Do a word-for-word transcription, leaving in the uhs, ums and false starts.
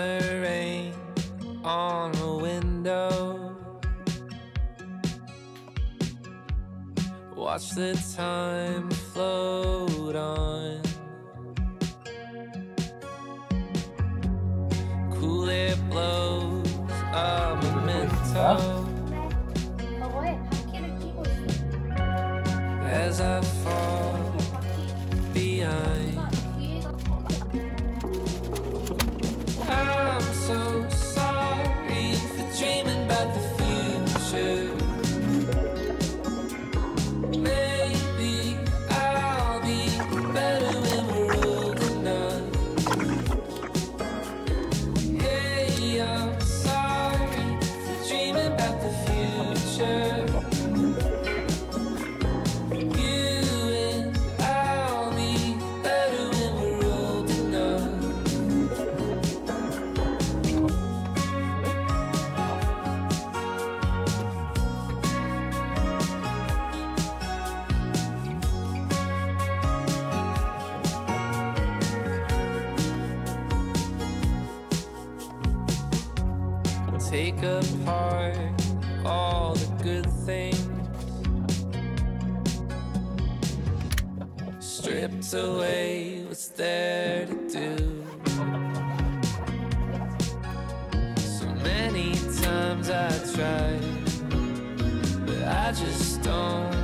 summer rain on the window. Watch the time float on. Cool air blows a memento as I fall behind. I'm so sorry for dreaming about the future. Maybe I'll be better when we're old enough. Hey, I'm sorry for dreaming about the future. Take apart all the good things, stripped away what's there to do. So many times I tried, but I just don't